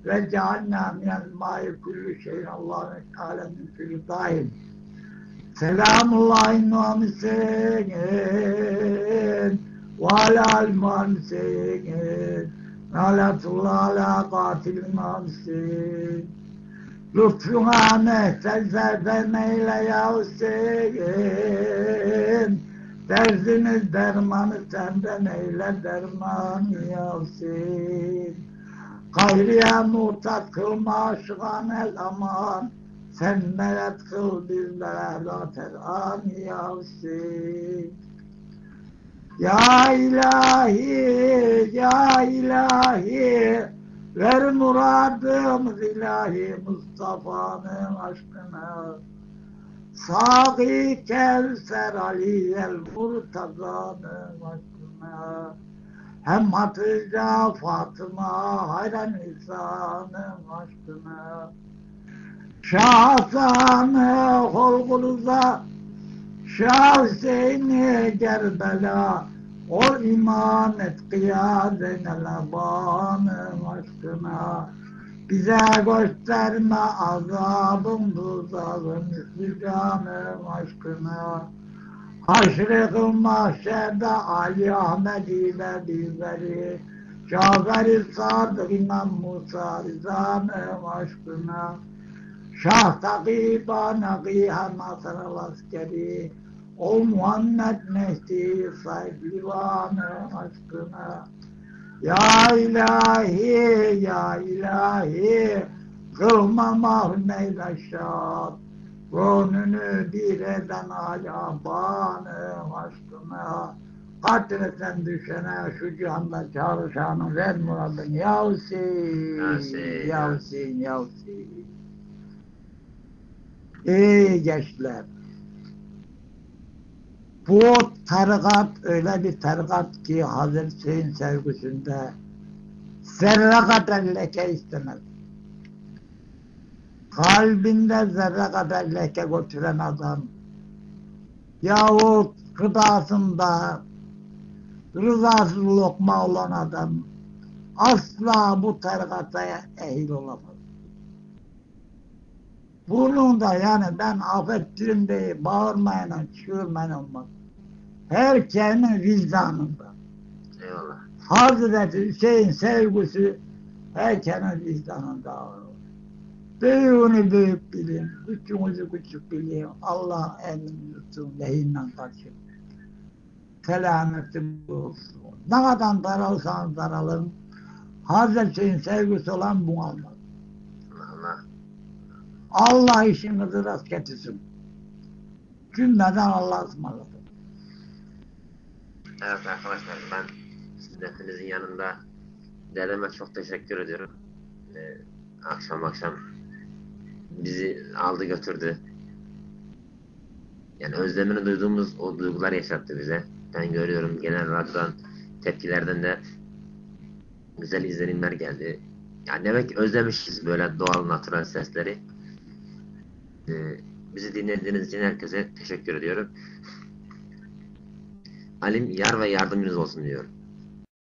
ve cealna minel ma'i kullu şeyin Allah'ın alemin fil daim. Selamullahi muhammesin ve alâl muhammesin nâletullah alâ katil muhammesin lütfuna mehtelzerden eyle ya Hüseyin derdimiz dermanı senden eyle dermanı ya Hüseyin gayriye muhtaç kılma aşıgan el aman sen melet kıl bizlere zaten an ya Hüseyin. Ya ilahi, ya ilahi, ver muradımız ilahi Mustafa'nın aşkına. Sâgî Kevser Ali'yel Murtaza'nın aşkına. Hem Hatice Fatıma hayran İsa'nın aşkına. Şahsanı Holguluza Şah Hüseyin'i Kerbela o iman et kıyadeynel abanın aşkına bize gösterme azabın tuzağın müslücanın aşkına haşr-ı mahşerde Ali Ahmet ile bizleri Cafer-i Sadık İmam Musa Rıza'nın aşkına Şah Takiba Nakiha Nasr-ı Askeri o Muhammed Mehdi Said Livanı aşkına Ya ilahi ya ilahi kılma mahneyle şad gönlünü bir eden ayabanı aşkına katleten düşene şu cihanda çalışanın ver muradın ya Hüseyin ya Hüseyin ya Hüseyin. Ey gençler, bu tarikat öyle bir tarikat ki Hazreti Hüseyin sevgisinde zerre kadar leke istemez. Kalbinde zerre kadar leke götüren adam yahut gıdasında rızasız lokma olan adam asla bu tarikata ehil olamaz. Bunun da yani ben affettirim diye bağırmayla, çığırmayla olmaz. Herkesin vicdanında. Eyvallah. Hazreti Hüseyin sevgisi herkesin vicdanında. Büyüğünü büyük bilin, küçüğünüzü küçük bilin. Allah emin tutsun, lehinden kaçın. Selameti olsun. Ne kadar daralsanız daralın. Hazreti Hüseyin sevgisi olan bu olmaz. Allah. Allah işinizi rast getirsin. Cümleden Allah'a ısmarladık. Evet arkadaşlar ben sizin hepinizin yanında dedeme çok teşekkür ediyorum. Akşam bizi aldı götürdü. Yani özlemini duyduğumuz o duygular yaşattı bize. Ben görüyorum genel radyodan tepkilerden de güzel izlenimler geldi. Yani demek ki özlemişiz böyle doğal natural sesleri. Bizi dinlediğiniz için herkese teşekkür ediyorum. Alim yar ve yardımcınız olsun diyorum.